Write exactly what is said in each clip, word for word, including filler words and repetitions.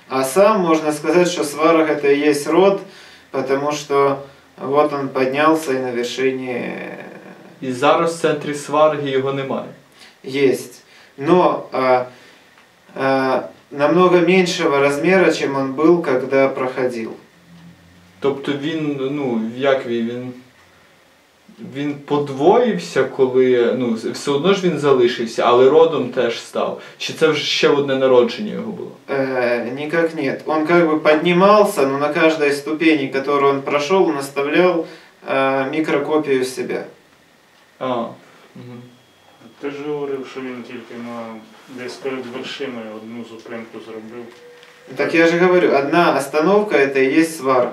А сам можно сказать, что сварог это и есть род, потому что вот он поднялся и на вершине... І зараз в центрі сварги його немає. Есть. Но а, а, намного меньшего размера, чем он был, когда проходил. Тобто він, ну, як він, він, він подвоївся, коли, ну, все одно ж він залишився, але родом теж став. Чи це вже ще одне народження його було? Э, никак нет. Он как бы поднимался, но на каждой ступени, которую он прошел, он оставлял э, микрокопию себя. А, угу. Ти ж говорив, що він тільки на десь перед вершиною одну зупинку зробив. Так я же говорю, одна остановка это и есть сварга.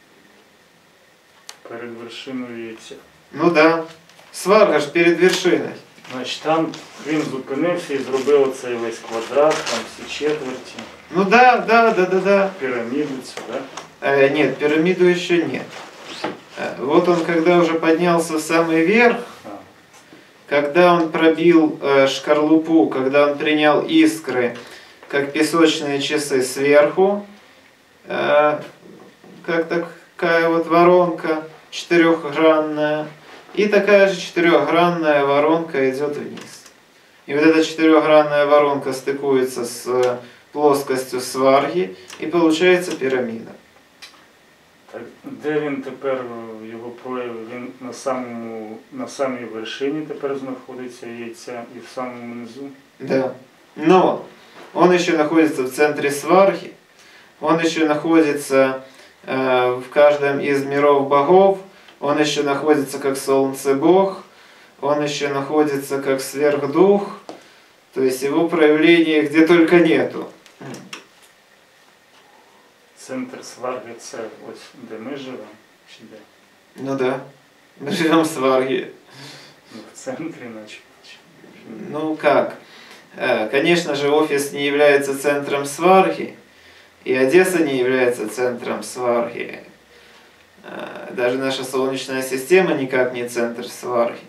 Перед вершиною яйця. Ну да. Сварга ж перед вершиной. Значить, там він зупинився і зробив оцей весь квадрат, там всі четверті. Ну да, да, да, да, да. Піраміду цю, да? Э, нет, пирамиду еще нет. Э, вот он, когда уже поднялся в самый верх, А. когда он пробил э, шкарлупу, когда он принял искры, как песочные часы сверху, э, как такая вот воронка четырехгранная, и такая же четырехгранная воронка идет вниз. И вот эта четырехгранная воронка стыкуется с плоскостью сварги, и получается пирамида. Так, де він тепер, його прояв, він на самому, на самій вершині тепер знаходиться яйця і в самому низу? Да. Но он еще находится в центре сварги, он еще находится э, в каждом из миров богов, он еще находится как солнце бог, он еще находится как сверхдух, то есть его проявления где только нету. Центр сварги це ось де ми живемо, чи де? Ну да, мы живем в сварге. Ну, в центрі, наче. Ну как? Э, Конечно же, офис не является центром сварги, и Одесса не является центром сварги. Э, Даже наша Солнечная система никак не центр сварги.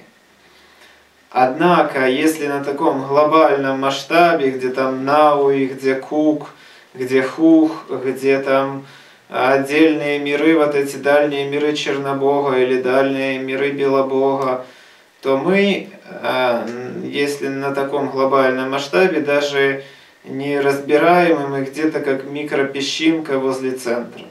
Однако, если на таком глобальном масштабе, где там Науи, где Кук, где Хух, где там отдельные миры, вот эти дальние миры Чернобога или дальние миры Белобога, то мы, если на таком глобальном масштабе, даже не разбираем, и мы где-то как микропесчинка возле центра.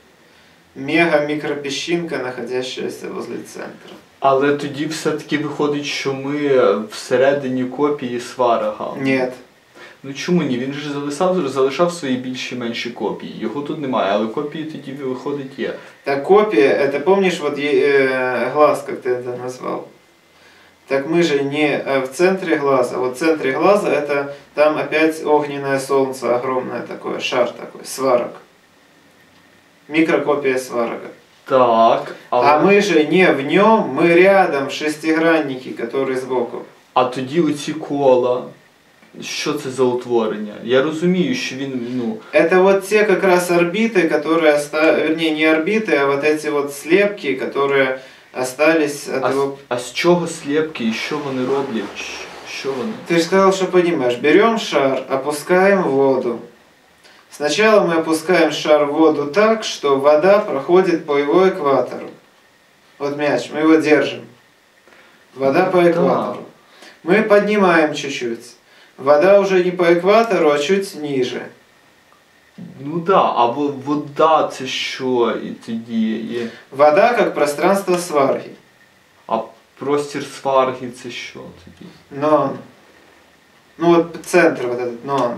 Мега-микропесчинка, находящаяся возле центра. Але тоді все-таки виходить, що ми всередині копії сварога. Ні. Ну чому ні? Він же залишав, залишав свої більші-менші копії. Його тут немає, але копії тоді, виходить, є. Так копия, это помнишь, вот э, глаз, как ты это назвал? Так мы же не в центре глаза. Вот в центре глаза это там опять огненное солнце, огромное такое, шар такой, сварог. Микрокопия сварога. Так, але... А мы же не в нем, мы рядом, в шестиграннике, который сбоку. А тоді оці кола, що це за утворення? Я розумію, що він, ну... Это вот те как раз орбиты, которые остались, вернее не орбиты, а вот эти вот слепки, которые остались от а, его... А з чого слепки і що вони роблять? Що вони? Ты же сказал, что понимаешь. Берем шар, опускаем в воду. Сначала мы опускаем шар в воду так, что вода проходит по его экватору. Вот мяч, мы его держим. Вода по экватору. Мы поднимаем чуть-чуть. Вода уже не по экватору, а чуть ниже. Ну да, а вода це що і тоді є? Вода как пространство сварги. А простір сварги це що тоді? Нон. Ну вот центр вот этот, нон.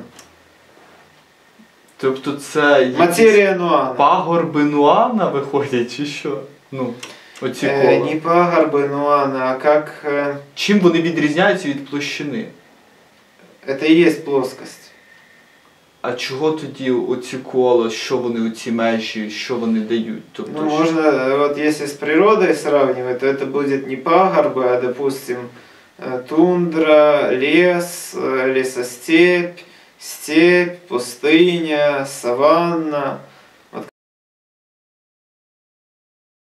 Тобто це матерія Нуана. Пагорби Нуана виходять, чи що? Ну, оці кола. Е, не пагорби Нуана, а как... Е... Чим вони відрізняються від площини? Це і є плоскость. А чого тоді оці кола, що вони, оці межі, що вони дають? Тобто, ну, можно, вот если с природой сравнивать, то это будет не пагорбы, а, допустим, тундра, лес, лесостепь, степь, пустыня, саванна.